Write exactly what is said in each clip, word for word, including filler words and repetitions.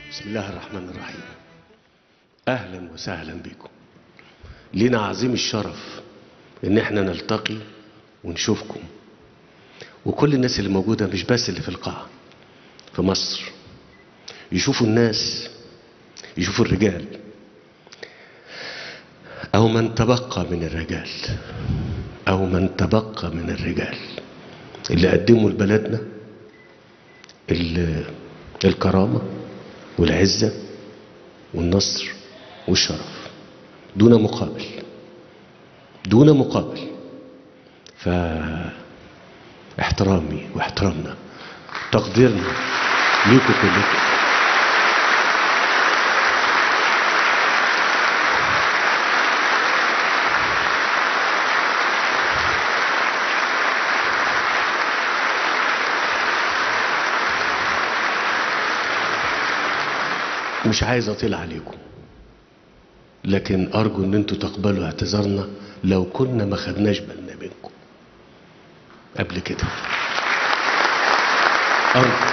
بسم الله الرحمن الرحيم. اهلا وسهلا بكم. لنا عظيم الشرف ان احنا نلتقي ونشوفكم، وكل الناس اللي موجودة مش بس اللي في القاعة في مصر، يشوفوا الناس، يشوفوا الرجال او من تبقى من الرجال او من تبقى من الرجال اللي قدموا لبلدنا الكرامة والعزة والنصر والشرف دون مقابل دون مقابل. فاحترامي واحترامنا تقديرنا ليكم كلكم. مش عايز اطيل عليكم، لكن ارجو ان انتوا تقبلوا اعتذارنا لو كنا ما خدناش بالنا منكم قبل كده. ارجو.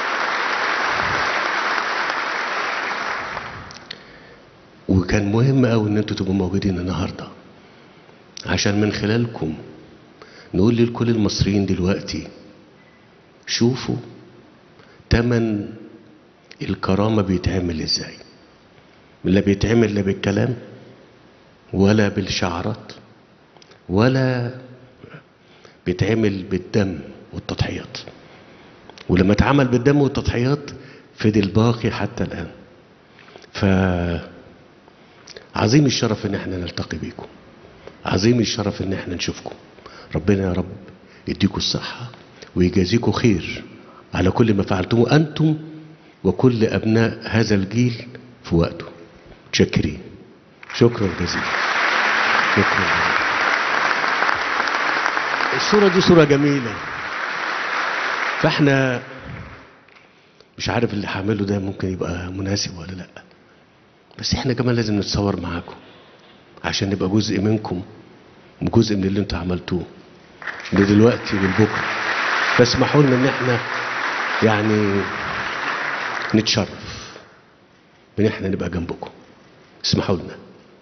وكان مهم قوي ان انتوا تبقوا موجودين النهارده عشان من خلالكم نقول لكل المصريين دلوقتي شوفوا تمن الكرامة بيتعمل ازاي. لا بيتعمل لا بالكلام ولا بالشعارات، ولا بيتعمل بالدم والتضحيات. ولما اتعمل بالدم والتضحيات فضل باقي حتى الآن. فعظيم الشرف ان احنا نلتقي بيكم، عظيم الشرف ان احنا نشوفكم. ربنا يا رب يديكم الصحة ويجازيكم خير على كل ما فعلتموه أنتم وكل أبناء هذا الجيل في وقته. متشكرين، شكرا جزيلا. شكرا جزيلا. الصورة دي صورة جميلة، فاحنا مش عارف اللي هعمله ده ممكن يبقى مناسب ولا لا، بس احنا كمان لازم نتصور معاكم عشان نبقى جزء منكم وجزء من اللي انتوا عملتوه لدلوقتي ولبكره. فاسمحوا لنا ان احنا يعني نتشرف ان احنا نبقى جنبكم. اسمحوا لنا.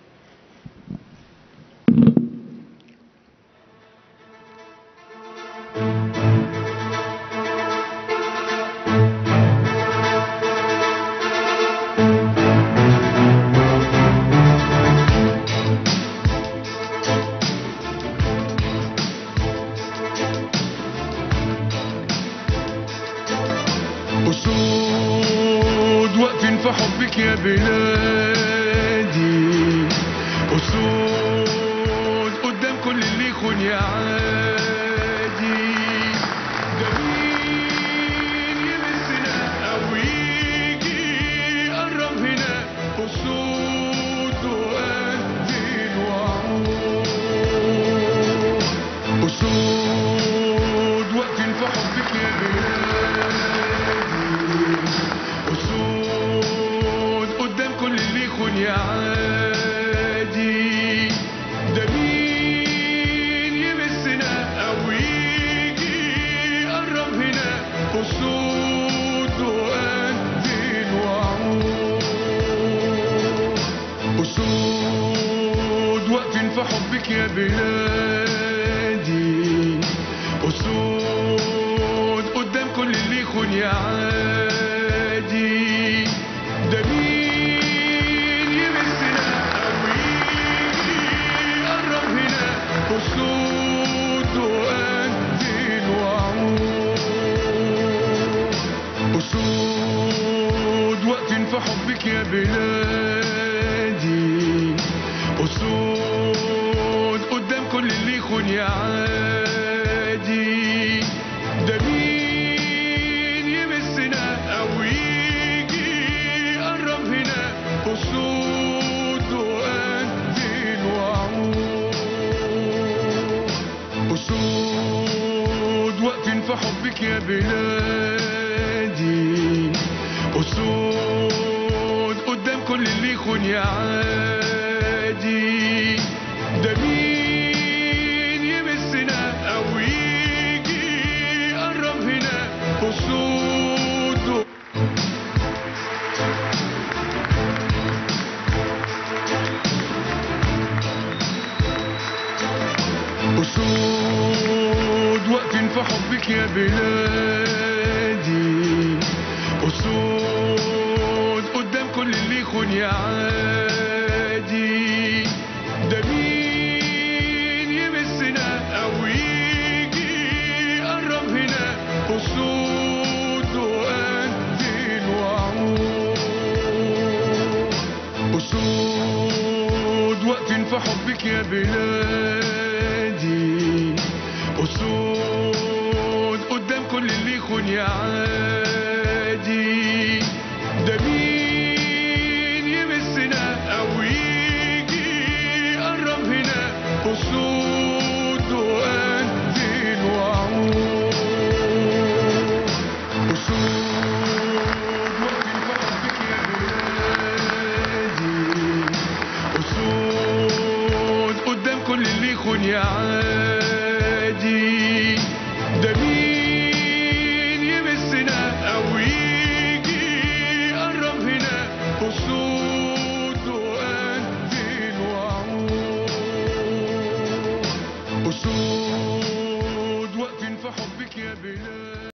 أسود واقفين في حبك يا بلادي، أسود قدام كل اللي يخون يا عادي. ده مين يمسنا أو يجي يقرب هنا، أسود وقتل وعود. أسود واقفين في حبك يا بلادي، أسود قدام كل اللي يخون يا عادي. ده مين يمسنا أو يجي يقرب هنا، أسود وقتل وعود. أسود واقفين في حبك يا بلادي، أسود قدام كل اللي يخون يا عادي. ده مين يمسنا أو يجي يقرب هنا، أسود وقتل وعود. أسود واقفين في حبك يا بلادي، أسود قدام كل اللي يخون يا عادي. ده مين يمسنا أو يجي يقرب هنا، أسود وقتل وعود. أسود واقفين في حبك يا بلادي، أسود قدام كل اللي يخون يا عادي. ده مين يمسنا أو يجي يقرب هنا، أسود. بلادي، أسود قدام كل اللي يخون يا عادي. ده مين يمسنا أو يجي يقرب هنا، أسود وقد الوعود، أسود واقفين في حبك يا بلادي، أسود قدام كل اللي يخون يا عادي. ده مين يمسنا أو يجي يقرب هنا، أسود وقد الوعود، أسود واقفين في حبك يا بلادي، أسود قدام كل اللي يخون يا عادي.